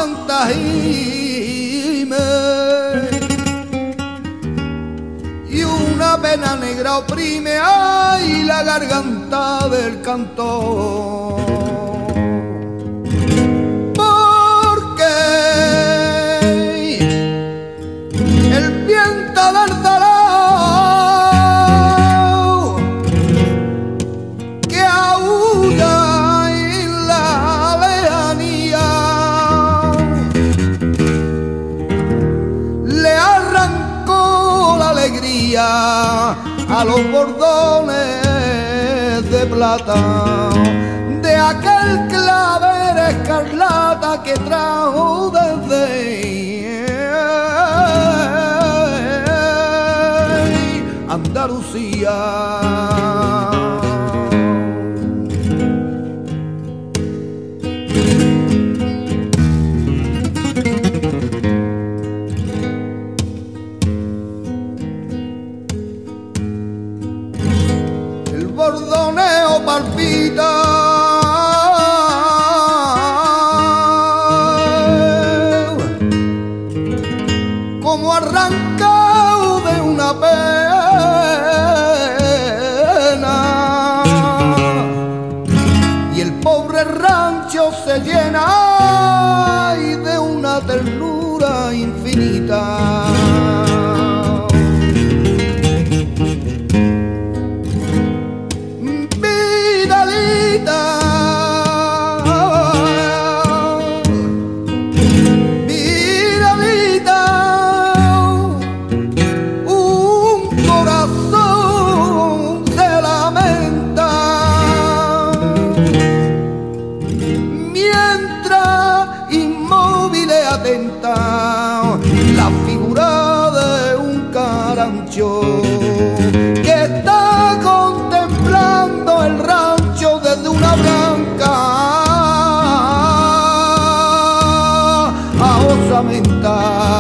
fantasime y una pena negra oprime ay la garganta del cantor. Porque el viento del dolor que aúlla en la lejanía le arrancó la alegría a los bordones de plata de aquel clavel escarlata que trajo desde Andalucía. El bordoneo palpita como arrancado de una pena y el pobre rancho se llena ay, de una ternura infinita. La figura de un carancho que está contemplando el rancho desde una blanca osamenta.